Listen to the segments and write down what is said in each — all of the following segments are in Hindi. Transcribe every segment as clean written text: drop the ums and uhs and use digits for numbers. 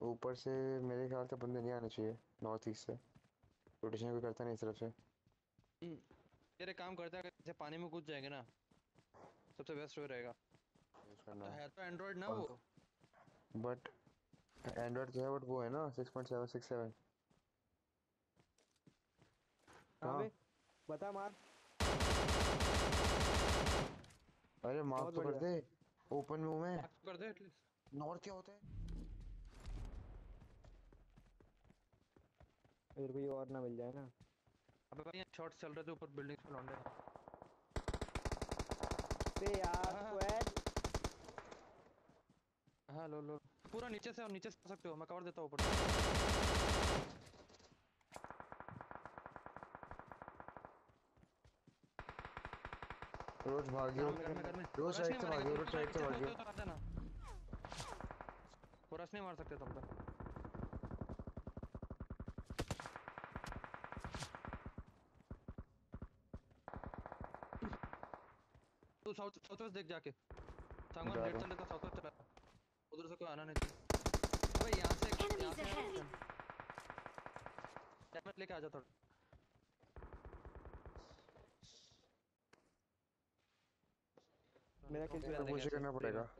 ऊपर से मेरे ख्याल से बंदे नहीं आने चाहिए, नॉर्थ ईस्ट से। रोटेशन कोई करता नहीं इस तरफ से। यार एक काम करता है, जैसे पानी में कूद जाएंगे ना, सबसे बेस्ट वे रहेगा। यूज करना है तो एंड्रॉइड ना कौन वो। सा? बट एंड्रॉइड जो है बट वो है ना 6.767। कहाँ कहाँ? पे? बता मार। अरे मार्क बहुत तो कर बढ़िया। दे। ओपन में हूँ मैं। मार्क तो कर दे एटलीस्ट। नॉर्थ क्या होता है? मेरे को ये और ना मिल जाए ना। अबे भाई यहाँ शॉट्स चल रहे थे ऊपर बिल्डिंग्स पे लौंडे। पे यार हाँ स्क्वाड। हाँ लो लो। पूरा नीचे से, और नीचे से आ सकते हो, मैं कवर देता हूँ ऊपर से। रोज भागियो। घर में वो रोज रश साइड नहीं से मारेगा, भागियो, तुम रोज तुम साइड से नीचे से होते भागियो। हो तो आ जाना। वो रश नहीं मार सकते तुम पे। तू साउथ साउथ वेस्ट देख जाके। सांगवान जा लेट रहा चल हूँ। रहा था, साउथ वेस्ट चला था। उधर से कोई आना नहीं चाहिए। अबे यहाँ Enemies से यार ahead! डैमेज लेके आ जा थोड़ा। मेरा तो किल नहीं, फिर आ चला तो गया। देंगे मुझे ऐसे करना फ्री में। पड़ेगा।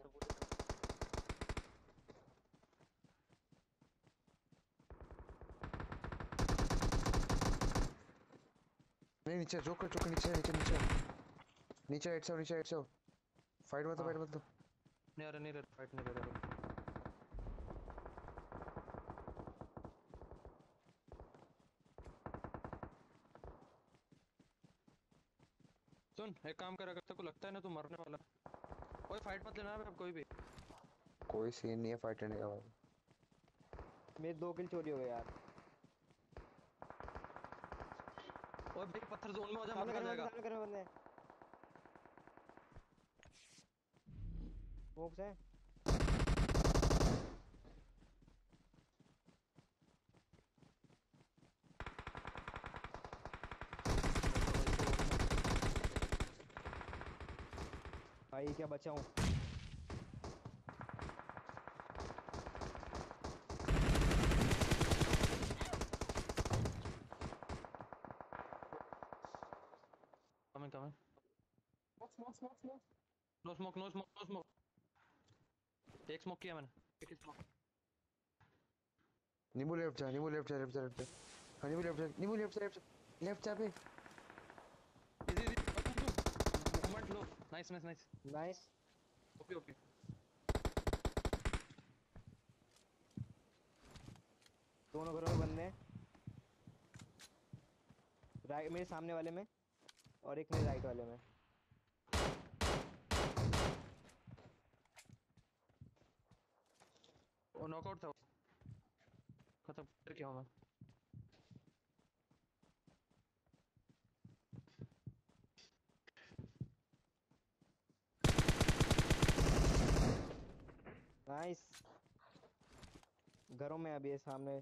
नहीं, नीचे जोकर जोकर, नीचे नीचे नीचे। नीचे हेड से, नीचे हेड से। फाइट मत लो, फाइट हाँ मत लो। नहीं आ रहा, नहीं रहा, फाइट नहीं दे रहा। सुन एक काम कर, अगर तेरे को लगता है ना तू मरने वाला, कोई फाइट मत लेना अब कोई भी। कोई सीन नहीं है फाइट करने का भाई। मेरे 2 किल चोरी हो गए यार। ओए भाई पत्थर जोन में हो जा, सामने मजा आ करने बंदे, जाएगा। सामने करने बंदे। स्मोक्स है। बचा भाई जोन में। भाई क्या बचा हूँ। Coming coming. Smoke smoke smoke. No smoke no smoke no smoke. एक स्मोक किया मैंने। एक स्मोक। नींबू लेफ्ट जा, नींबू लेफ्ट जा, लेफ्ट जा, लेफ्ट जा। हाँ नींबू लेफ्ट जा, नींबू लेफ्ट जा, लेफ्ट जा, लेफ्ट जा बे। इजी इजी, मूवमेंट लो। Nice nice nice. Nice. Okay okay. दोनों घरों में बंदे हैं। राइट मेरे सामने वाले में, और एक मेरे राइट वाले में। वो नॉकआउट था। खत्म कर क्या हूँ मैं। नाइस। घरों में अभी है सामने।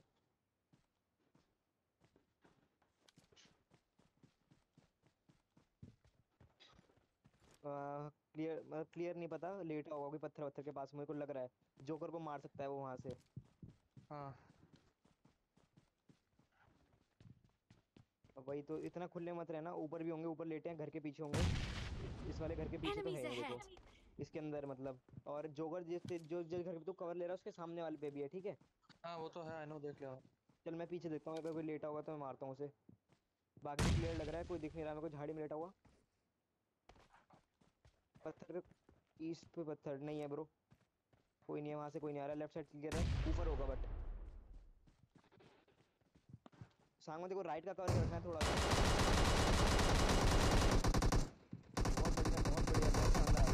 क्लियर मतलब क्लियर नहीं पता, लेटा होगा कोई पत्थर वत्थर के पास, मेरे को लग रहा है जोकर को मार सकता है वो वहां से। हाँ अब वही तो, इतना खुले मत रहना, ऊपर भी होंगे, ऊपर लेटे हैं, घर के पीछे होंगे। इस वाले घर के पीछे तो है Enemies ही देखो। ahead! इसके अंदर मतलब। और जोकर जिस घर पे तू कवर ले रहा है उसके सामने वाले पे भी है, ठीक है। हाँ वो तो है, आई नो, देख लिया। चल मैं पीछे देखता हूँ, अगर कोई लेटा होगा तो मैं मारता हूँ उसे। बाकी तो क्लियर लग रहा है, कोई दिख नहीं रहा मेरे को झाड़ी में लेटा हुआ। पत्थर पे। ईस्ट पे पत्थर नहीं है ब्रो। कोई नहीं है वहां से, कोई नहीं आ रहा, लेफ्ट साइड क्लियर है, ऊपर होगा बट। सांग में देखो, राइट का कवर रखना है थोड़ा सा। बहुत बढ़िया बहुत बढ़िया बहुत शानदार।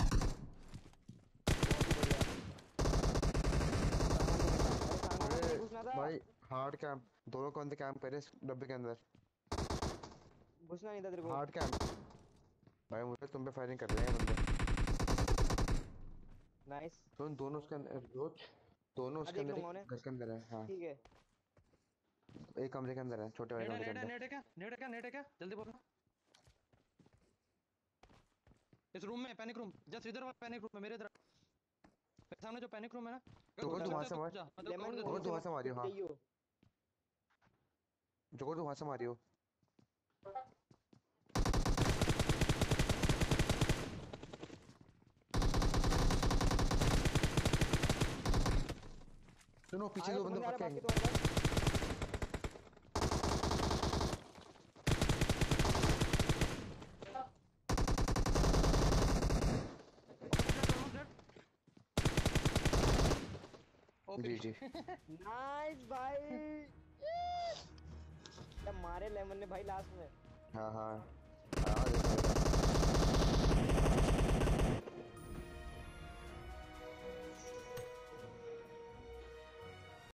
बहुत ही बढ़िया। सांगवान को बचा, अरे सांगवान में तो अरे नहीं घुसना था। भाई, हार्ड कैंप। दोनों को अंदर कैंप करे इस डब्बे के अंदर। घुसना नहीं था तेरे को। Hard camp. भाई मुझे तुम पे फायरिंग कर रहे हैं बंदे। नाइस। सुन, दोनों उसके अंदर रोज। दोनों हाँ उसके देख अंदर, लूंगा एक उन्हें। घर के अंदर है, हाँ। ठीक है। एक कमरे के अंदर है, छोटे वाले नेट है कमरे के नेट है अंदर। नेट है क्या, नेट है क्या, नेट है क्या, जल्दी बोलना। इस रूम में पैनिक रूम, जस्ट इधर वाला पैनिक रूम है, मेरे इधर। मेरे सामने जो पैनिक रूम है ना, जोकर तू वहां से मार, लेमन जोकर तू वहां से मारियो। हाँ जाइयो। जोकर तू वहां से मारियो। सुनो पीछे दो बंदे पक्के आएंगे। जी जी नाइस भाई। क्या मारे लेमन ने भाई लास्ट में। हाँ हाँ हाँ देखो